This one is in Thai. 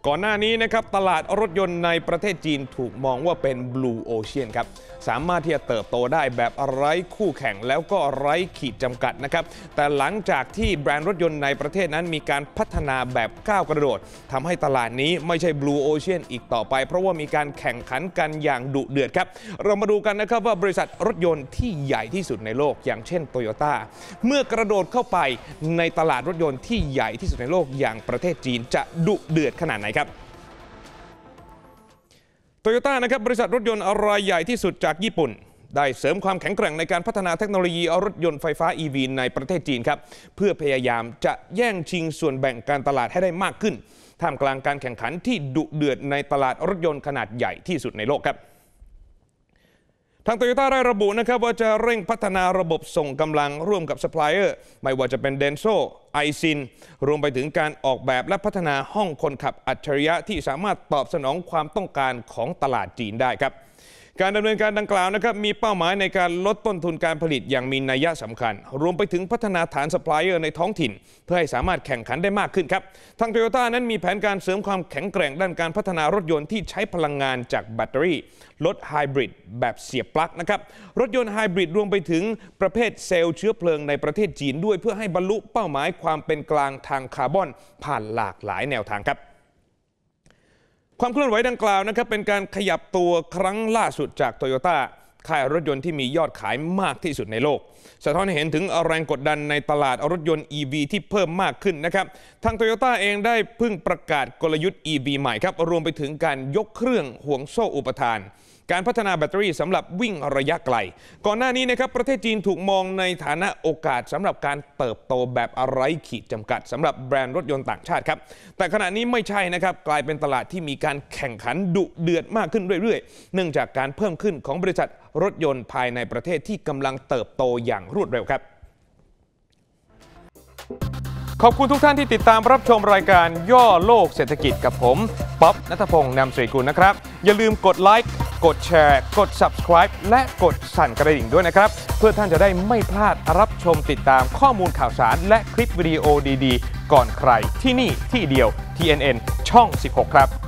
ก่อนหน้านี้นะครับตลาดรถยนต์ในประเทศจีนถูกมองว่าเป็น Blue Ocean ครับสามารถที่จะเติบโตได้แบบไร้คู่แข่งแล้วก็ไร้ขีดจำกัดนะครับแต่หลังจากที่แบรนด์รถยนต์ในประเทศนั้นมีการพัฒนาแบบก้าวกระโดดทำให้ตลาดนี้ไม่ใช่ Blue Ocean อีกต่อไปเพราะว่ามีการแข่งขันกันอย่างดุเดือดครับเรามาดูกันนะครับว่าบริษัทรถยนต์ที่ใหญ่ที่สุดในโลกอย่างเช่น Toyota เมื่อกระโดดเข้าไปในตลาดรถยนต์ที่ใหญ่ที่สุดในโลกอย่างประเทศจีนจะดุเดือดขนาดไหนครับโตโยต้านะครับบริษัทรถยนต์รายใหญ่ที่สุดจากญี่ปุ่นได้เสริมความแข็งแกร่งในการพัฒนาเทคโนโลยีรถยนต์ไฟฟ้า EV ในประเทศจีนครับเพื่อพยายามจะแย่งชิงส่วนแบ่งการตลาดให้ได้มากขึ้นท่ามกลางการแข่งขันที่ดุเดือดในตลาดรถยนต์ขนาดใหญ่ที่สุดในโลกครับทางโตโยต้าได้ระบุนะครับว่าจะเร่งพัฒนาระบบส่งกำลังร่วมกับซัพพลายเออร์ไม่ว่าจะเป็นเดนโซไอซินรวมไปถึงการออกแบบและพัฒนาห้องคนขับอัจฉริยะที่สามารถตอบสนองความต้องการของตลาดจีนได้ครับการดำเนินการดังกล่าวนะครับมีเป้าหมายในการลดต้นทุนการผลิตอย่างมีนัยสำคัญรวมไปถึงพัฒนาฐานซัพพลายเออร์ในท้องถิ่นเพื่อให้สามารถแข่งขันได้มากขึ้นครับทางโตโยต้านั้นมีแผนการเสริมความแข็งแกร่งด้านการพัฒนารถยนต์ที่ใช้พลังงานจากแบตเตอรี่รถไฮบริดแบบเสียบปลั๊กนะครับรถยนต์ไฮบริดรวมไปถึงประเภทเซลล์เชื้อเพลิงในประเทศจีนด้วยเพื่อให้บรรลุเป้าหมายความเป็นกลางทางคาร์บอนผ่านหลากหลายแนวทางครับความเคลื่อนไหวดังกล่าวนะครับเป็นการขยับตัวครั้งล่าสุดจากโตโยต้าค่ายรถยนต์ที่มียอดขายมากที่สุดในโลกสะท้อนให้เห็นถึงแรงกดดันในตลาดรถยนต์ EV ที่เพิ่มมากขึ้นนะครับทางโตโยต้าเองได้เพิ่งประกาศกลยุทธ์ EV ใหม่ครับรวมไปถึงการยกเครื่องห่วงโซ่อุปทานการพัฒนาแบตเตอรี่สำหรับวิ่งระยะไกลก่อนหน้านี้นะครับประเทศจีนถูกมองในฐานะโอกาสสำหรับการเติบโตแบบไร้ขีดจำกัดสำหรับแบรนด์รถยนต์ต่างชาติครับแต่ขณะนี้ไม่ใช่นะครับกลายเป็นตลาดที่มีการแข่งขันดุเดือดมากขึ้นเรื่อยๆเนื่องจากการเพิ่มขึ้นของบริษัทรถยนต์ภายในประเทศที่กำลังเติบโตอย่างรวดเร็วครับขอบคุณทุกท่านที่ติดตามรับชมรายการย่อโลกเศรษฐกิจกับผมป๊อบณัฐพงษ์นำสิริกุลนะครับอย่าลืมกดไลค์กดแชร์กด Subscribe และกดสั่นกระดิ่งด้วยนะครับเพื่อท่านจะได้ไม่พลาดรับชมติดตามข้อมูลข่าวสารและคลิปวิดีโอดีๆก่อนใครที่นี่ที่เดียว TNN ช่อง 16 ครับ